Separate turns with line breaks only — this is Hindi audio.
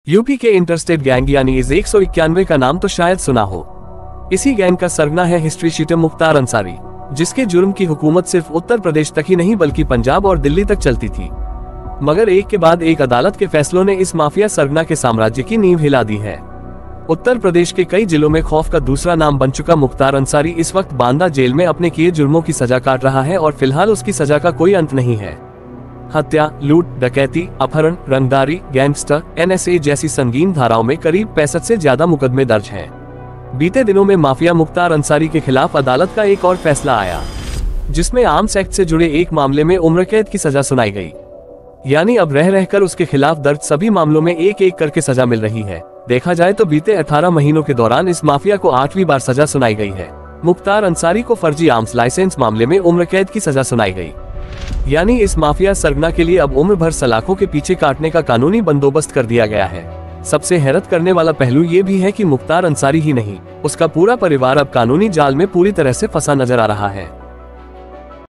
यूपी के इंटरस्टेट गैंग यानी इस 191 का नाम तो शायद सुना हो। इसी गैंग का सरगना है हिस्ट्री शीटर मुख्तार अंसारी, जिसके जुर्म की हुकूमत सिर्फ उत्तर प्रदेश तक ही नहीं बल्कि पंजाब और दिल्ली तक चलती थी। मगर एक के बाद एक अदालत के फैसलों ने इस माफिया सरगना के साम्राज्य की नींव हिला दी है। उत्तर प्रदेश के कई जिलों में खौफ का दूसरा नाम बन चुका मुख्तार अंसारी इस वक्त बांदा जेल में अपने किए जुर्मों की सजा काट रहा है और फिलहाल उसकी सजा का कोई अंत नहीं है। हत्या, लूट, डकैती, अपहरण, रंगदारी, गैंगस्टर, NSA जैसी संगीन धाराओं में करीब 65 से ज्यादा मुकदमे दर्ज हैं। बीते दिनों में माफिया मुख्तार अंसारी के खिलाफ अदालत का एक और फैसला आया, जिसमें आर्म्स एक्ट से जुड़े एक मामले में उम्र कैद की सजा सुनाई गई। यानी अब रह रहकर उसके खिलाफ दर्ज सभी मामलों में एक एक करके सजा मिल रही है। देखा जाए तो बीते 18 महीनों के दौरान इस माफिया को 8वीं बार सजा सुनाई गई है। मुख्तार अंसारी को फर्जी आर्म्स लाइसेंस मामले में उम्र कैद की सजा सुनाई गई। यानी इस माफिया सरगना के लिए अब उम्र भर सलाखों के पीछे काटने का कानूनी बंदोबस्त कर दिया गया है। सबसे हैरत करने वाला पहलू ये भी है कि मुख्तार अंसारी ही नहीं, उसका पूरा परिवार अब कानूनी जाल में पूरी तरह से फंसा नजर आ रहा है।